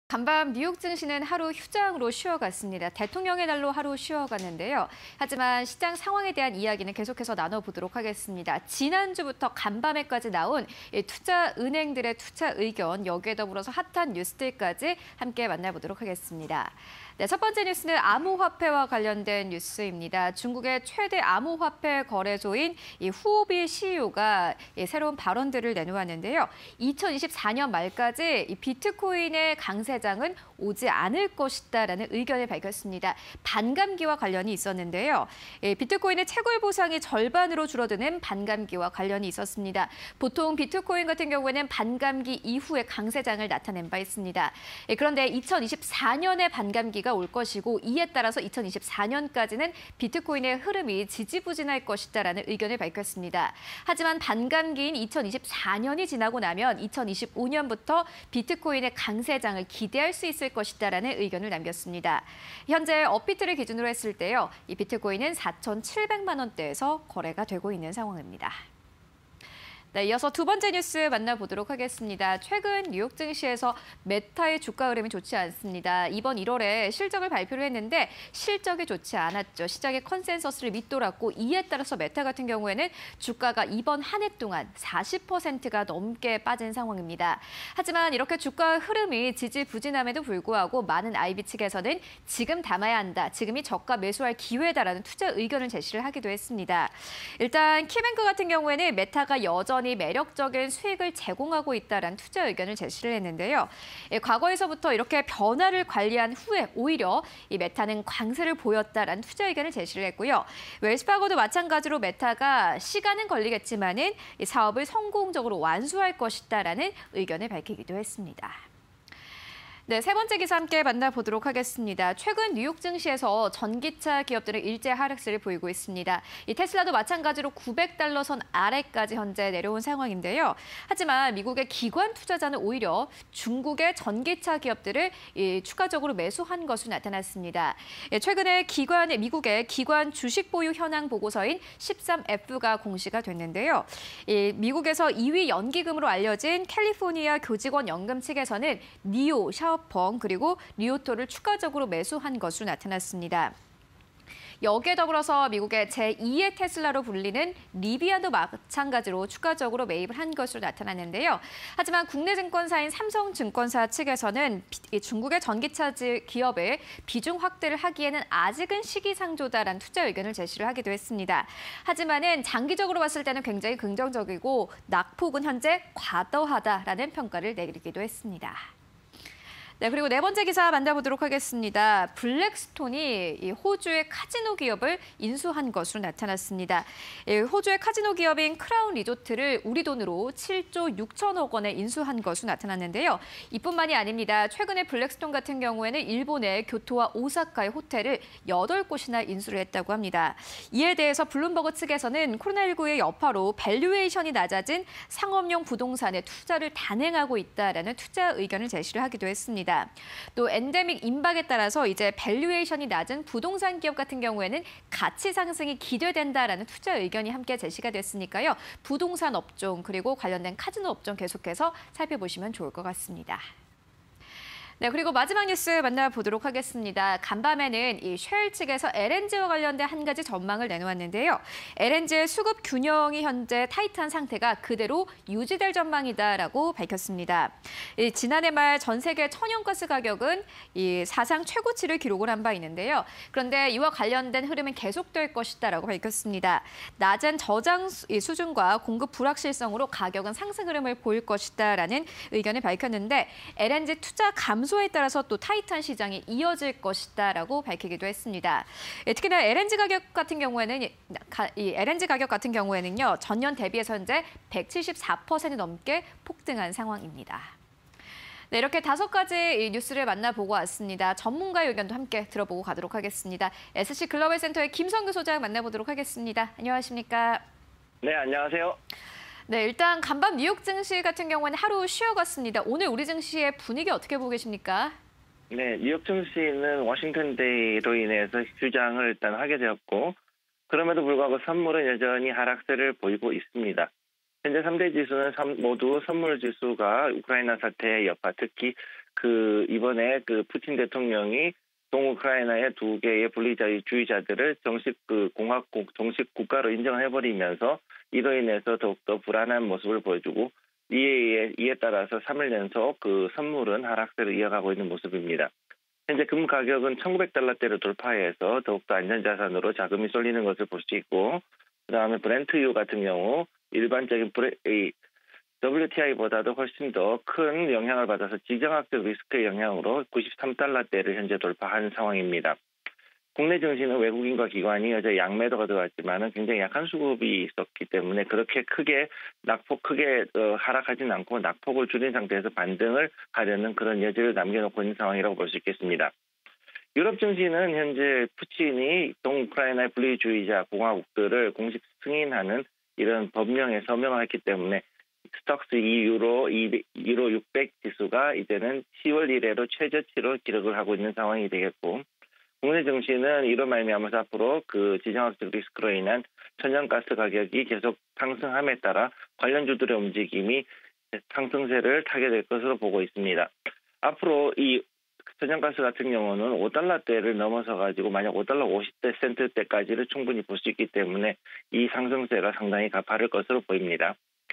간밤 뉴욕 증시는 하루 휴장으로 쉬어갔습니다. 대통령의 날로 하루 쉬어갔는데요. 하지만 시장 상황에 대한 이야기는 계속해서 나눠보도록 하겠습니다. 지난주부터 간밤에까지 나온 투자 은행들의 투자 의견, 여기에 더불어서 핫한 뉴스들까지 함께 만나보도록 하겠습니다. 네, 첫 번째 뉴스는 암호화폐와 관련된 뉴스입니다. 중국의 최대 암호화폐 거래소인 후오비 CEO가 새로운 발언들을 내놓았는데요. 2024년 말까지 비트코인의 강세장은 오지 않을 것이다라는 의견을 밝혔습니다. 반감기와 관련이 있었는데요. 비트코인의 채굴 보상이 절반으로 줄어드는 반감기와 관련이 있었습니다. 보통 비트코인 같은 경우에는 반감기 이후에 강세장을 나타낸 바 있습니다. 그런데 2024년에 반감기가 올 것이고 이에 따라서 2024년까지는 비트코인의 흐름이 지지부진할 것이다라는 의견을 밝혔습니다. 하지만 반감기인 2024년이 지나고 나면 2025년부터 비트코인의 강세장을 기대할 수 있을 것이다라는 의견을 남겼습니다. 현재 업비트를 기준으로 했을 때요, 이 비트코인은 4,700만 원대에서 거래가 되고 있는 상황입니다. 네, 이어서 두 번째 뉴스 만나보도록 하겠습니다. 최근 뉴욕 증시에서 메타의 주가 흐름이 좋지 않습니다. 이번 1월에 실적을 발표를 했는데 실적이 좋지 않았죠. 시장의 컨센서스를 밑돌았고 이에 따라서 메타 같은 경우에는 주가가 이번 한 해 동안 40%가 넘게 빠진 상황입니다. 하지만 이렇게 주가 흐름이 지지부진함에도 불구하고 많은 IB 측에서는 지금 담아야 한다, 지금이 저가 매수할 기회다라는 투자 의견을 제시를 하기도 했습니다. 일단 키뱅크 같은 경우에는 메타가 여전히 매력적인 수익을 제공하고 있다는 투자 의견을 제시를 했는데요. 과거에서부터 이렇게 변화를 관리한 후에 오히려 이 메타는 강세를 보였다라는 투자 의견을 제시를 했고요. 웰스파고도 마찬가지로 메타가 시간은 걸리겠지만은 이 사업을 성공적으로 완수할 것이다라는 의견을 밝히기도 했습니다. 네, 세 번째 기사 함께 만나보도록 하겠습니다. 최근 뉴욕 증시에서 전기차 기업들은 일제 하락세를 보이고 있습니다. 이 테슬라도 마찬가지로 900달러 선 아래까지 현재 내려온 상황인데요. 하지만 미국의 기관 투자자는 오히려 중국의 전기차 기업들을 추가적으로 매수한 것으로 나타났습니다. 최근에 미국의 기관 주식 보유 현황 보고서인 13F가 공시가 됐는데요. 미국에서 2위 연기금으로 알려진 캘리포니아 교직원 연금 측에서는 니오, 샤오펑 그리고 리오토를 추가적으로 매수한 것으로 나타났습니다. 여기에 더불어서 미국의 제2의 테슬라로 불리는 리비안도 마찬가지로 추가적으로 매입을 한 것으로 나타났는데요. 하지만 국내 증권사인 삼성증권사 측에서는 중국의 전기차 기업의 비중 확대를 하기에는 아직은 시기상조다라는 투자 의견을 제시를 하기도 했습니다. 하지만은 장기적으로 봤을 때는 굉장히 긍정적이고 낙폭은 현재 과도하다라는 평가를 내리기도 했습니다. 네, 그리고 네 번째 기사 만나보도록 하겠습니다. 블랙스톤이 이 호주의 카지노 기업을 인수한 것으로 나타났습니다. 호주의 카지노 기업인 크라운 리조트를 우리 돈으로 7조 6천억 원에 인수한 것으로 나타났는데요. 이뿐만이 아닙니다. 최근에 블랙스톤 같은 경우에는 일본의 교토와 오사카의 호텔을 8곳이나 인수를 했다고 합니다. 이에 대해서 블룸버그 측에서는 코로나19의 여파로 밸류에이션이 낮아진 상업용 부동산에 투자를 단행하고 있다라는 투자 의견을 제시를 하기도 했습니다. 또 엔데믹 임박에 따라서 이제 밸류에이션이 낮은 부동산 기업 같은 경우에는 가치 상승이 기대된다라는 투자 의견이 함께 제시가 됐으니까요. 부동산 업종 그리고 관련된 카지노 업종 계속해서 살펴보시면 좋을 것 같습니다. 네, 그리고 마지막 뉴스 만나보도록 하겠습니다. 간밤에는 이 쉘 측에서 LNG와 관련된 한 가지 전망을 내놓았는데요. LNG의 수급 균형이 현재 타이트한 상태가 그대로 유지될 전망이다라고 밝혔습니다. 지난해 말 전 세계 천연가스 가격은 사상 최고치를 기록을 한 바 있는데요. 그런데 이와 관련된 흐름은 계속될 것이다라고 밝혔습니다. 낮은 저장 수준과 공급 불확실성으로 가격은 상승 흐름을 보일 것이다라는 의견을 밝혔는데 LNG 투자 감소에 따라서 또 타이트한 시장이 이어질 것이다라고 밝히기도 했습니다. 특히나 LNG 가격 같은 경우에는요, 전년 대비해서 현재 174% 넘게 폭등한 상황입니다. 네, 이렇게 5가지 뉴스를 만나보고 왔습니다. 전문가의 의견도 함께 들어보고 가도록 하겠습니다. SC 글로벌 센터의 김성규 소장 만나보도록 하겠습니다. 안녕하십니까? 네, 안녕하세요. 네, 일단 간밤 뉴욕 증시 같은 경우는 하루 쉬어갔습니다. 오늘 우리 증시의 분위기 어떻게 보고 계십니까? 네, 뉴욕 증시는 워싱턴 데이로 인해서 휴장을 일단 하게 되었고, 그럼에도 불구하고 선물은 여전히 하락세를 보이고 있습니다. 현재 3대 지수는 모두 선물 지수가 우크라이나 사태의 여파, 특히 이번에 푸틴 대통령이 동우크라이나의 두 개의 분리주의자들을 정식 정식 국가로 인정을 해버리면서 이로 인해서 더욱더 불안한 모습을 보여주고 이에 따라서 3일 연속 선물은 하락세를 이어가고 있는 모습입니다. 현재 금 가격은 1,900달러대를 돌파해서 더욱더 안전자산으로 자금이 쏠리는 것을 볼 수 있고, 그다음에 브렌트유 같은 경우 일반적인 WTI보다도 훨씬 더 큰 영향을 받아서 지정학적 리스크의 영향으로 93달러대를 현재 돌파한 상황입니다. 국내 증시는 외국인과 기관이 어제 양매도가 들어왔지만 굉장히 약한 수급이 있었기 때문에 그렇게 크게 하락하진 않고 낙폭을 줄인 상태에서 반등을 하려는 그런 여지를 남겨놓고 있는 상황이라고 볼 수 있겠습니다. 유럽 증시는 현재 푸틴이 동우크라이나의 분리주의자 공화국들을 공식 승인하는 이런 법령에 서명을 했기 때문에 스톡스 2유로 600 지수가 이제는 10월 이래로 최저치로 기록을 하고 있는 상황이 되겠고, 국내 증시는 이로 말미암아서 앞으로 지정학적 리스크로 인한 천연가스 가격이 계속 상승함에 따라 관련주들의 움직임이 상승세를 타게 될 것으로 보고 있습니다. 앞으로 이 천연가스 같은 경우는 5달러대를 넘어서 가지고 만약 5달러 50센트대까지를 충분히 볼 수 있기 때문에 이 상승세가 상당히 가파를 것으로 보입니다.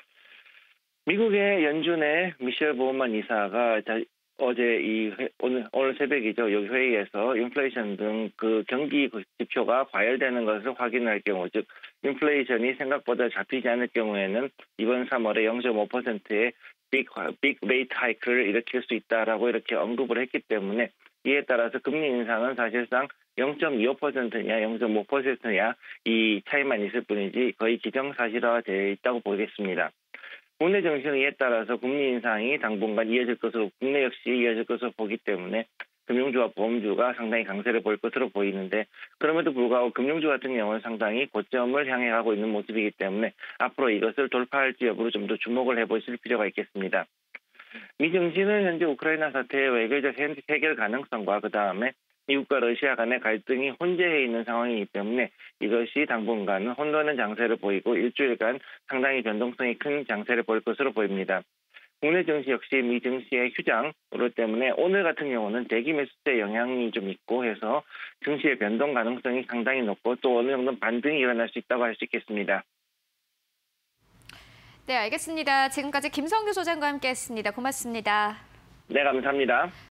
미국의 연준의 미셸 보우만 이사가 어제 오늘 새벽이죠. 여기 회의에서 인플레이션 등 경기 지표가 과열되는 것을 확인할 경우, 즉 인플레이션이 생각보다 잡히지 않을 경우에는 이번 3월에 0.5%의 빅 레이트 하이크를 일으킬 수 있다라고 이렇게 언급을 했기 때문에 이에 따라서 금리 인상은 사실상 0.25%냐 0.5%냐 이 차이만 있을 뿐이지 거의 기정사실화되어 있다고 보겠습니다. 국내 증시는 이에 따라서 금리 인상이 당분간 국내 역시 이어질 것으로 보기 때문에 금융주와 보험주가 상당히 강세를 보일 것으로 보이는데, 그럼에도 불구하고 금융주 같은 경우는 상당히 고점을 향해 가고 있는 모습이기 때문에 앞으로 이것을 돌파할지 여부를 좀 더 주목을 해보실 필요가 있겠습니다. 미 증시는 현재 우크라이나 사태의 외교적 해결 가능성과 그다음에 미국과 러시아 간의 갈등이 혼재해 있는 상황이기 때문에 이것이 당분간은 혼돈의 장세를 보이고 일주일간 상당히 변동성이 큰 장세를 보일 것으로 보입니다. 국내 증시 역시 미 증시의 휴장으로 때문에 오늘 같은 경우는 대기 매수세 영향이 좀 있고 해서 증시의 변동 가능성이 상당히 높고 또 어느 정도 반등이 일어날 수 있다고 할 수 있겠습니다. 네, 알겠습니다. 지금까지 김성규 소장과 함께했습니다. 고맙습니다. 네, 감사합니다.